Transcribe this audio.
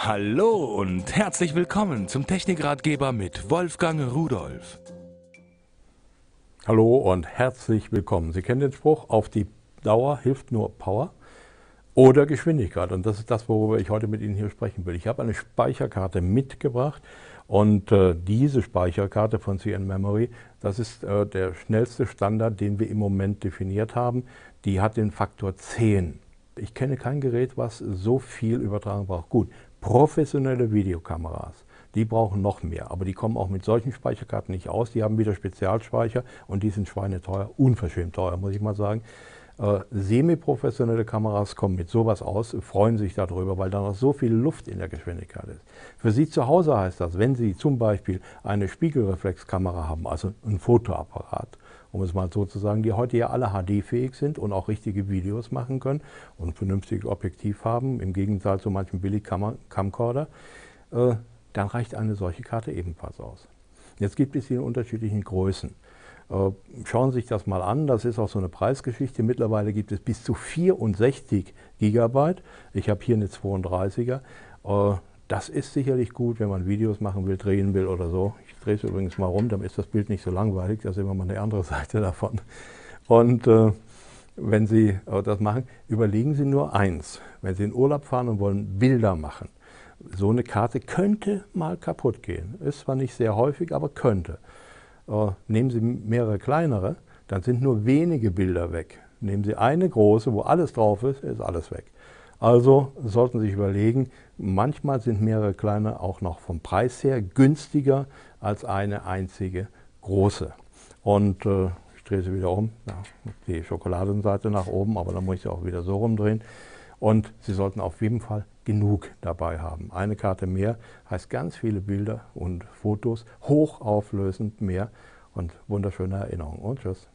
Hallo und herzlich willkommen zum Technikratgeber mit Wolfgang Rudolph. Hallo und herzlich willkommen. Sie kennen den Spruch, auf die Dauer hilft nur Power oder Geschwindigkeit. Und das ist das, worüber ich heute mit Ihnen hier sprechen will. Ich habe eine Speicherkarte mitgebracht und diese Speicherkarte von CN Memory, das ist der schnellste Standard, den wir im Moment definiert haben. Die hat den Faktor 10. Ich kenne kein Gerät, was so viel Übertragung braucht. Gut, professionelle Videokameras, die brauchen noch mehr, aber die kommen auch mit solchen Speicherkarten nicht aus. Die haben wieder Spezialspeicher und die sind schweineteuer, unverschämt teuer, muss ich mal sagen. Semi-professionelle Kameras kommen mit sowas aus, freuen sich darüber, weil da noch so viel Luft in der Geschwindigkeit ist. Für Sie zu Hause heißt das, wenn Sie zum Beispiel eine Spiegelreflexkamera haben, also ein Fotoapparat, um es mal so zu sagen, die heute ja alle HD-fähig sind und auch richtige Videos machen können und ein vernünftiges Objektiv haben, im Gegensatz zu manchen Billig-Camcorder, dann reicht eine solche Karte ebenfalls aus. Jetzt gibt es sie in unterschiedlichen Größen. Schauen Sie sich das mal an, das ist auch so eine Preisgeschichte. Mittlerweile gibt es bis zu 64 GB. Ich habe hier eine 32er. Das ist sicherlich gut, wenn man Videos machen will, drehen will oder so. Ich drehe es übrigens mal rum, dann ist das Bild nicht so langweilig. Das ist immer mal eine andere Seite davon. Und wenn Sie das machen, überlegen Sie nur eins. Wenn Sie in Urlaub fahren und wollen Bilder machen, so eine Karte könnte mal kaputt gehen. Ist zwar nicht sehr häufig, aber könnte. Nehmen Sie mehrere kleinere, dann sind nur wenige Bilder weg. Nehmen Sie eine große, wo alles drauf ist alles weg. Also sollten Sie sich überlegen, manchmal sind mehrere kleine auch noch vom Preis her günstiger als eine einzige große. Und ich drehe sie wieder um, ja, die Schokoladenseite nach oben, aber dann muss ich sie auch wieder so rumdrehen. Und Sie sollten auf jeden Fall genug dabei haben. Eine Karte mehr heißt ganz viele Bilder und Fotos, hochauflösend mehr und wunderschöne Erinnerungen. Und tschüss.